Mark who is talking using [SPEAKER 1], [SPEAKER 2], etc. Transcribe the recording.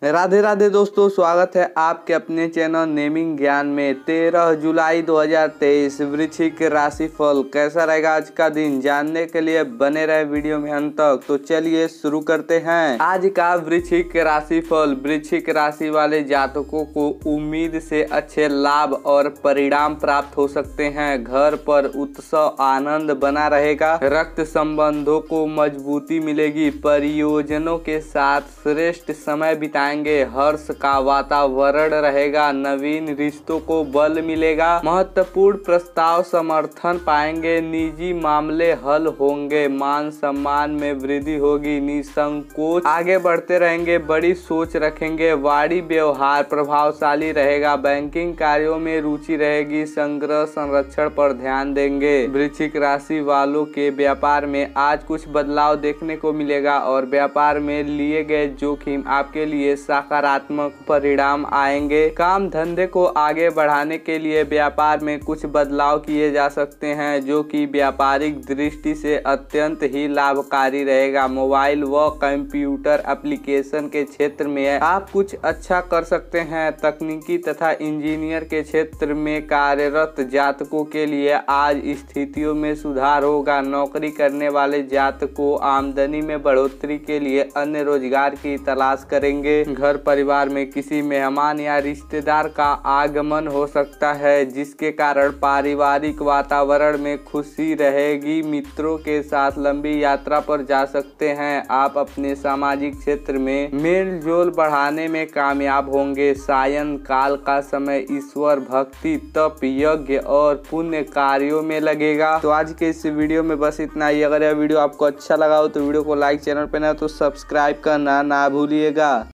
[SPEAKER 1] राधे राधे दोस्तों, स्वागत है आपके अपने चैनल नेमिंग ज्ञान में। 13 जुलाई 2023 वृश्चिक राशिफल कैसा रहेगा आज का दिन, जानने के लिए बने रहे वीडियो में अंत तक। तो चलिए शुरू करते हैं आज का वृश्चिक राशिफल। वृश्चिक राशि वाले जातकों को उम्मीद से अच्छे लाभ और परिणाम प्राप्त हो सकते हैं। घर पर उत्सव आनंद बना रहेगा। रक्त संबंधों को मजबूती मिलेगी। परियोजनों के साथ श्रेष्ठ समय बिताएंगे। हर्ष का वातावरण रहेगा। नवीन रिश्तों को बल मिलेगा। महत्वपूर्ण प्रस्ताव समर्थन पाएंगे। निजी मामले हल होंगे। मान सम्मान में वृद्धि होगी। निसंकोच आगे बढ़ते रहेंगे। बड़ी सोच रखेंगे। वाणी व्यवहार प्रभावशाली रहेगा। बैंकिंग कार्यों में रुचि रहेगी। संग्रह संरक्षण पर ध्यान देंगे। वृश्चिक राशि वालों के व्यापार में आज कुछ बदलाव देखने को मिलेगा और व्यापार में लिए गए जोखिम आपके लिए सकारात्मक परिणाम आएंगे। काम धंधे को आगे बढ़ाने के लिए व्यापार में कुछ बदलाव किए जा सकते हैं जो कि व्यापारिक दृष्टि से अत्यंत ही लाभकारी रहेगा। मोबाइल व कंप्यूटर एप्लीकेशन के क्षेत्र में आप कुछ अच्छा कर सकते हैं। तकनीकी तथा इंजीनियर के क्षेत्र में कार्यरत जातकों के लिए आज स्थितियों में सुधार होगा। नौकरी करने वाले जातकों आमदनी में बढ़ोतरी के लिए अन्य रोजगार की तलाश करेंगे। घर परिवार में किसी मेहमान या रिश्तेदार का आगमन हो सकता है जिसके कारण पारिवारिक वातावरण में खुशी रहेगी। मित्रों के साथ लंबी यात्रा पर जा सकते हैं। आप अपने सामाजिक क्षेत्र में मेल जोल बढ़ाने में कामयाब होंगे। सायं काल का समय ईश्वर भक्ति, तप, यज्ञ और पुण्य कार्यों में लगेगा। तो आज के इस वीडियो में बस इतना ही। अगर यह वीडियो आपको अच्छा लगा हो तो वीडियो को लाइक, चैनल पर नया तो सब्सक्राइब करना ना भूलिएगा।